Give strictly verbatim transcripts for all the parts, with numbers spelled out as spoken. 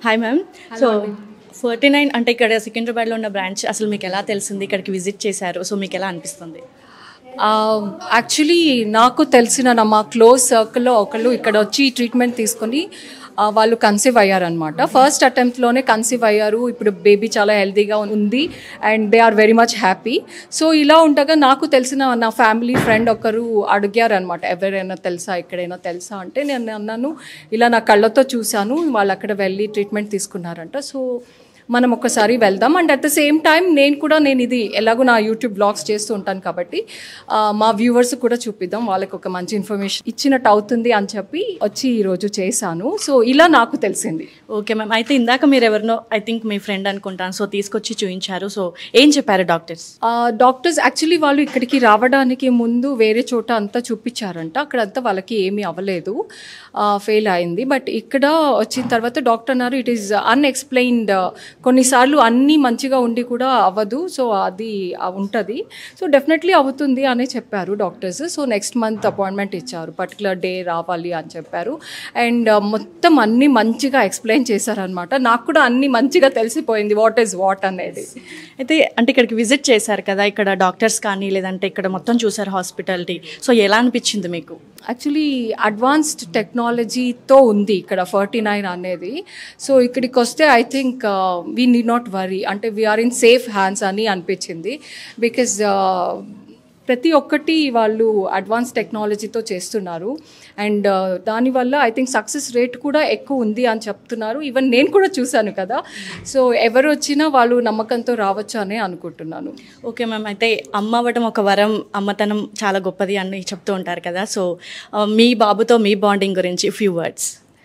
Hi ma'am. So forty nine అంటే ఇక్కడ సికింద్రాబాద్లో ఉన్న బ్రాంచ్ అసలు మీకు ఎలా తెలిసింది, ఇక్కడికి విజిట్ చేశారు, సో మీకు ఎలా అనిపిస్తుంది? యాక్చువల్లీ నాకు తెలిసిన నా మా క్లోజ్ సర్కిల్లో ఒకళ్ళు ఇక్కడ వచ్చి ట్రీట్మెంట్ తీసుకొని వాళ్ళు కన్సీవ్ అయ్యారనమాట. ఫస్ట్ అటెంప్ట్లోనే కన్సీవ్ అయ్యారు. ఇప్పుడు బేబీ చాలా హెల్తీగా ఉంది and they are very much happy. So ఇలా ఉండగా నాకు తెలిసిన నా ఫ్యామిలీ ఫ్రెండ్ ఒకరు అడిగారనమాట, ఎవరైనా తెలుసా, ఎక్కడైనా తెలుసా అంటే నేను అన్నాను ఇలా నా కళ్ళతో చూశాను, వాళ్ళు అక్కడ వెళ్ళి ట్రీట్మెంట్ తీసుకున్నారంట. సో మనం ఒకసారి వెళ్దాం. And at the same time నేను కూడా నేను ఇది ఎలాగో నా యూట్యూబ్ బ్లాగ్స్ చేస్తూ ఉంటాను కాబట్టి మా వ్యూవర్స్ కూడా చూపిద్దాం, వాళ్ళకి ఒక మంచి ఇన్ఫర్మేషన్ ఇచ్చినట్టు అవుతుంది అని చెప్పి వచ్చి ఈరోజు చేశాను. సో ఇలా నాకు తెలిసింది. Okay ma'am. అయితే ఇందాక మీరు ఎవరినో ఐ థింక్ మీ ఫ్రెండ్ అనుకుంటాను, సో తీసుకొచ్చి చూపించారు. సో ఏం చెప్పారు డాక్టర్స్? డాక్టర్స్ యాక్చువల్లీ వాళ్ళు ఇక్కడికి రావడానికి ముందు వేరే చోట అంతా చూపించారంట. అక్కడంతా వాళ్ళకి ఏమీ అవ్వలేదు, ఫెయిల్ అయింది. బట్ ఇక్కడ వచ్చిన తర్వాత డాక్టర్ అన్నారు ఇట్ ఈస్ అన్ఎక్స్ప్లెయిన్డ్. కొన్నిసార్లు అన్నీ మంచిగా ఉండి కూడా అవ్వదు, సో అది ఉంటుంది. సో డెఫినెట్లీ అవుతుంది అని చెప్పారు doctors. So next month appointment ఇచ్చారు, పర్టికులర్ డే రావాలి అని చెప్పారు. అండ్ మొత్తం అన్నీ మంచిగా ఎక్స్ప్లెయిన్ చేశారనమాట. నాకు కూడా అన్నీ మంచిగా తెలిసిపోయింది వాట్ ఈజ్ వాట్ అనేది. అయితే అంటే ఇక్కడికి విజిట్ చేశారు కదా, ఇక్కడ డాక్టర్స్ కానీ లేదంటే ఇక్కడ మొత్తం చూసారు హాస్పిటాలిటీ, సో ఎలా అనిపించింది మీకు? యాక్చువల్లీ అడ్వాన్స్డ్ టెక్నాలజీతో ఉంది ఇక్కడ ఫార్టీ నైన్ అనేది. సో ఇక్కడికి వస్తే I think we need not worry, అంటే వీఆర్ ఇన్ సేఫ్ హ్యాండ్స్ అని అనిపించింది. బికాజ్ ప్రతి ఒక్కటి వాళ్ళు అడ్వాన్స్ టెక్నాలజీతో చేస్తున్నారు అండ్ దానివల్ల ఐ థింక్ సక్సెస్ రేట్ కూడా ఎక్కువ ఉంది అని చెప్తున్నారు. ఈవెన్ నేను కూడా చూశాను కదా. సో ఎవరు వచ్చినా వాళ్ళు నమ్మకంతో రావచ్చు అని అనుకుంటున్నాను. Okay ma'am. అయితే అమ్మ అవ్వడం ఒక వరం, అమ్మతనం చాలా గొప్పది అని చెప్తూ ఉంటారు కదా. సో మీ బాబుతో మీ బాండింగ్ గురించి ఫ్యూ వర్డ్స్.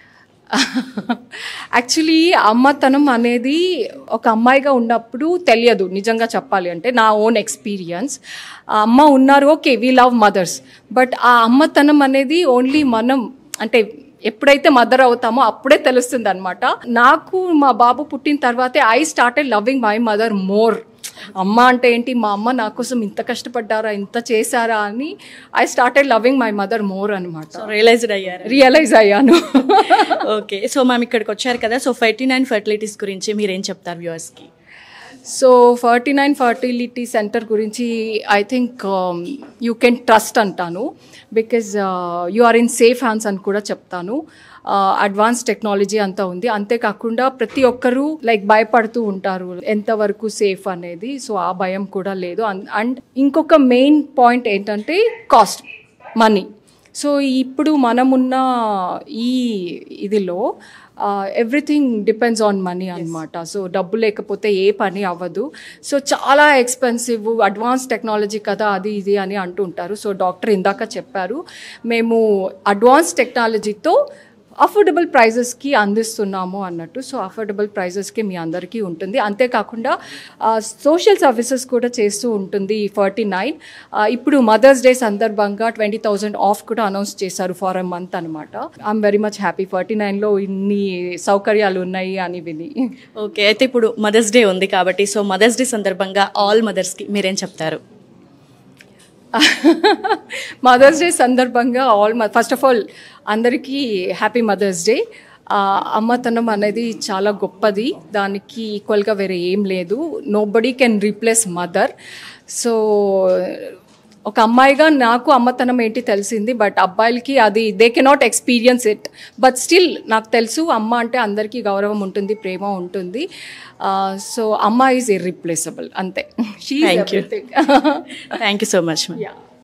యాక్చువల్లీ అమ్మతనం అనేది ఒక అమ్మాయిగా ఉన్నప్పుడు తెలియదు, నిజంగా చెప్పాలి అంటే నా ఓన్ ఎక్స్పీరియన్స్. అమ్మ ఉన్నారు, okay we love mothers, but ఆ అమ్మతనం అనేది ఓన్లీ మనం అంటే ఎప్పుడైతే మదర్ అవుతామో అప్పుడే తెలుస్తుంది అనమాట. నాకు మా బాబు పుట్టిన తర్వాతే I started loving my mother more. అమ్మ అంటే ఏంటి, మా అమ్మ నా కోసం ఇంత కష్టపడ్డారా, ఇంత చేశారా అని I started loving my mother more అనమాట. రియలైజ్డ్ అయ్యారు? రియలైజ్ అయ్యాను. ఓకే. సో మ్యామ్ ఇక్కడికి వచ్చారు కదా, సో ఫార్టీ నైన్ ఫర్టిలిటీస్ గురించి మీరేం చెప్తారు వ్యూవర్స్కి? So forty nine fertility centre గురించి I think you can trust అంటాను. Because you are in safe hands అని కూడా చెప్తాను. అడ్వాన్స్ టెక్నాలజీ అంతా ఉంది. అంతేకాకుండా ప్రతి ఒక్కరూ లైక్ భయపడుతూ ఉంటారు ఎంతవరకు సేఫ్ అనేది. సో ఆ భయం కూడా లేదు. అండ్ ఇంకొక మెయిన్ పాయింట్ ఏంటంటే కాస్ట్, మనీ. సో ఇప్పుడు మనమున్న ఈ ఇదిలో ఎవ్రీథింగ్ డిపెండ్స్ ఆన్ మనీ అనమాట. సో డబ్బు లేకపోతే ఏ పని అవ్వదు. సో చాలా ఎక్స్పెన్సివ్, అడ్వాన్స్ టెక్నాలజీ కదా అది ఇది అని అంటుంటారు. సో డాక్టర్ ఇందాక చెప్పారు, మేము అడ్వాన్స్ టెక్నాలజీతో అఫోర్డబుల్ ప్రైజెస్కి అందిస్తున్నాము అన్నట్టు. సో అఫోర్డబుల్ ప్రైజెస్కి మీ అందరికీ ఉంటుంది. అంతేకాకుండా సోషల్ సర్వీసెస్ కూడా చేస్తూ ఉంటుంది ఫార్టీ నైన్. ఇప్పుడు మదర్స్ డే సందర్భంగా ట్వంటీ థౌజండ్ ఆఫ్ కూడా అనౌన్స్ చేశారు ఫర్ ఎ మంత్ అనమాట. I'm very much happy forty నైన్లో ఇన్ని సౌకర్యాలు ఉన్నాయి అని విని. ఓకే. అయితే ఇప్పుడు మదర్స్ డే ఉంది కాబట్టి, సో మదర్స్ డే సందర్భంగా ఆల్ మదర్స్కి మీరేం చెప్తారు? మదర్స్ డే సందర్భంగా ఆల్ ఫస్ట్ ఆఫ్ ఆల్ అందరికీ హ్యాపీ మదర్స్ డే. అమ్మతనం అనేది చాలా గొప్పది, దానికి ఈక్వల్గా వేరే ఏం లేదు. Nobody can replace mother. So ఒక అమ్మాయిగా నాకు అమ్మతనం ఏంటి తెలిసింది, బట్ అబ్బాయిలకి అది they cannot experience it. But still నాకు తెలుసు అమ్మ అంటే అందరికీ గౌరవం ఉంటుంది, ప్రేమ ఉంటుంది. సో అమ్మ ఈజ్ ఇర్రీప్లేసబుల్ అంతే. Thank you thank you so much.